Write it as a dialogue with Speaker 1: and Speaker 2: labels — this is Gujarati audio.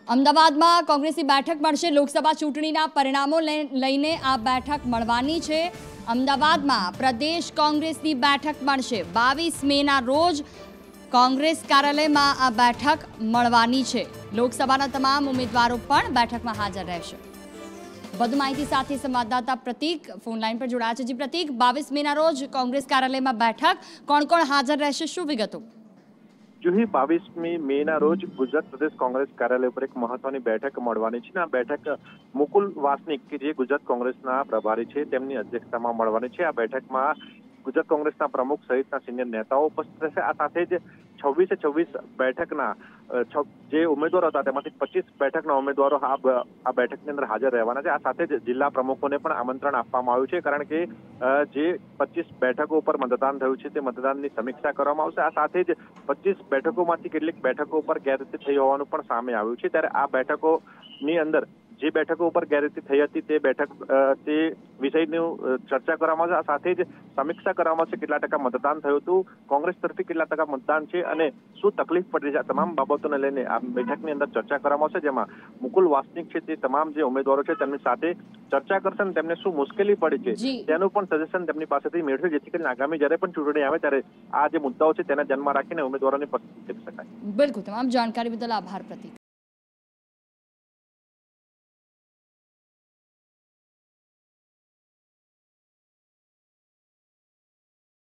Speaker 1: અમદાવાદમાં કોંગ્રેસની બેઠક મળશે। લોકસભા ચૂંટણીના પરિણામો લઈને આ બેઠક મળવાની છે। અમદાવાદમાં પ્રદેશ કોંગ્રેસની બેઠક મળશે। 22 મેના રોજ કોંગ્રેસ કાર્યાલયમાં આ બેઠક મળવાની છે। લોકસભાના તમામ ઉમેદવારો પણ બેઠકમાં હાજર રહેશે। વધુ માહિતી સાથે સંવાદદાતા પ્રતીક ફોન લાઈન પર જોડાયા છે। જી પ્રતીક, 22 મેના રોજ કોંગ્રેસ કાર્યાલયમાં બેઠક, કોણ કોણ હાજર રહેશે, શું વિગતો?
Speaker 2: જુહી, 22મી મેના રોજ ગુજરાત પ્રદેશ કોંગ્રેસ કાર્યાલય પર એક મહત્વની બેઠક મળવાની છે। આ બેઠક મુકુલ વાસનિક કે જે ગુજરાત કોંગ્રેસના પ્રભારી છે તેમની અધ્યક્ષતામાં મળવાની છે। આ બેઠકમાં ગુજરાત કોંગ્રેસના પ્રમુખ સહિતના સિનિયર નેતાઓ ઉપસ્થિત રહેશે। આ સાથે જ 26 બેઠકના જે ઉમેદવારો હતા તેમાંથી 25 બેઠકના ઉમેદવારો આ બેઠકની અંદર હાજર રહેવાના છે। આ સાથે જ જિલ્લા પ્રમુખોને પણ આમંત્રણ આપવામાં આવ્યું છે, કારણ કે જે 25 બેઠકો ઉપર મતદાન થયું છે તે મતદાનની સમીક્ષા કરવામાં આવશે। આ સાથે જ 25 બેઠકોમાંથી કેટલીક બેઠકો ઉપર ગેરરીતિ થઈ હોવાનું પણ સામે આવ્યું છે। ત્યારે આ બેઠકોની અંદર જે બેઠકો ઉપર ગેરરીતિ થઈ હતી તે વિષયની ચર્ચા કરવામાં આવશે। આ સાથે જ સમીક્ષા કરવામાં આવશે કેટલા ટકા મતદાન થયું હતું, કોંગ્રેસ તરફથી કેટલા ટકા મતદાન છે અને શું તકલીફ પડી છે। આ તમામ બાબતોને લઈને આ બેઠકની અંદર ચર્ચા કરવામાં આવશે, જેમાં મુકુલ વાસનિક છે તે તમામ જે ઉમેદવારો છે તેમની સાથે ચર્ચા કરશે અને તેમને શું મુશ્કેલી પડી છે તેનું પણ સજેશન તેમની પાસેથી મેળવશે, જેથી કરીને આગામી જ્યારે પણ ચૂંટણી આવે ત્યારે આ જે મુદ્દાઓ છે તેને ધ્યાનમાં રાખીને ઉમેદવારોની પસંદગી કરી શકાય।
Speaker 1: બિલકુલ, તમામ જાણકારી બદલ આભાર પ્રતીક।